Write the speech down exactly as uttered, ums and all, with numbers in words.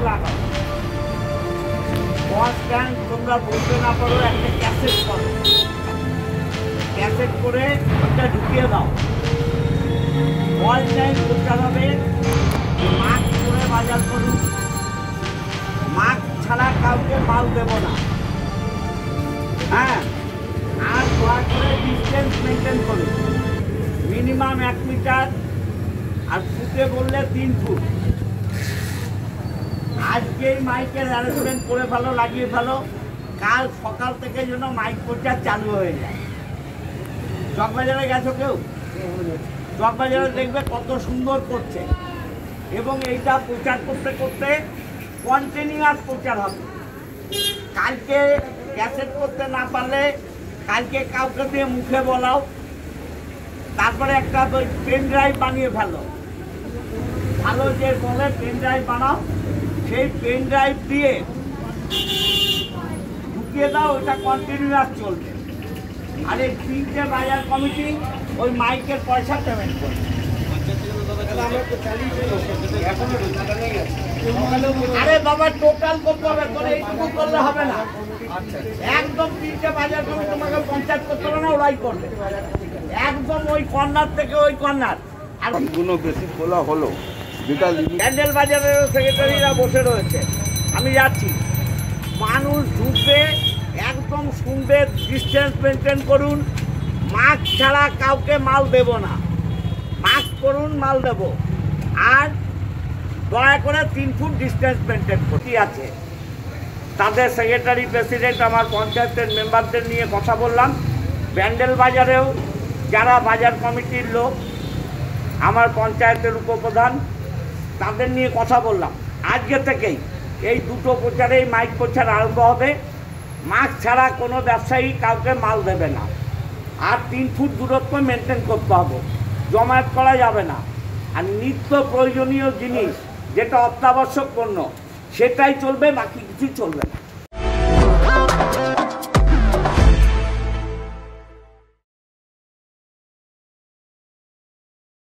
লাগাও। ওয়াল স্ট্যান্ড তোমরা বলতে না পারো, একটা ক্যাসেট করো, ক্যাসেট করে ওটা ঢুকিয়ে দাও। ওয়াল স্ট্যান্ড প্রচার হবে, মাস্ক করে বাজার করুন, মাস্ক ছাড়া কাউকে মাল দেব না। হ্যাঁ, আর দয়া করে ডিস্টেন্স মেনটেন করুন, মিনিমাম এক মিটার, আর ফুটে বললে তিন ফুট। আজকেই মাইকের অ্যারেঞ্জমেন্ট করে ভালো, লাগিয়ে ভালো, কাল সকাল থেকে যেন মাইক প্রচার চালু হয়ে যায়। চকবাজারে গেছো কেউ? চকবাজারে দেখবে কত সুন্দর করছে, এবং এইটা প্রচার করতে করতে কন্টিনিউয়াস প্রচার হবে। কালকে ক্যাসেট করতে না পারলে কালকে কাউকে দিয়ে মুখে বলাও, তারপরে একটা পেন ড্রাইভ বানিয়ে ফেলো, ভালো যে বলে পেন ড্রাইভ বানাও, সেই পেন ড্রাইভ দিয়ে ঢুকিয়ে দাও, ওইটা কন্টিনিউয়াস চলবে। আর এই তিনটে বাজার কমিটি ওই মাইকের পয়সা পেমেন্ট করবে। আরে বাবা, টোটাল করতে হবে, তোর এইটুকু করলে হবে না। একদম তিনটে বাজার কমিটি তোমাকে পঞ্চায়েত করতে হবে না, ওরাই করবে একদম ওই কর্নার থেকে ওই কর্নার। আর কোনো বেশি খোলা হলো, যেটা ক্যান্ডেল বাজারের সেক্রেটারিরা বসে রয়েছে, আমি যাচ্ছি, মানুষ ঢুকবে, একদম শুনবে, ডিস্টেন্স মেনটেন করুন, মাস্ক ছাড়া কাউকে মাল দেব না, মাস্ক করুন, মাল দেব। আর দয়া করে তিন ফুট ডিস্টেন্স মেনটেন করতে আছে। তাদের সেক্রেটারি, প্রেসিডেন্ট, আমার পঞ্চায়েতের মেম্বারদের নিয়ে কথা বললাম। ব্যান্ডেল বাজারেও যারা বাজার কমিটির লোক, আমার পঞ্চায়েতের উপপ্রধান, তাদের নিয়ে কথা বললাম। আজকে থেকেই এই দুটো প্রচারেই মাইক প্রচার আরম্ভ হবে। মাস্ক ছাড়া কোনো ব্যবসায়ী কাউকে মাল দেবে না, আর তিন ফুট দূরত্ব মেনটেন করতে হবে, জমায়েত করা যাবে না। আর নিত্য প্রয়োজনীয় জিনিস যেটা অত্যাবশ্যক পণ্য সেটাই চলবে, বাকি কিছু চলবে না।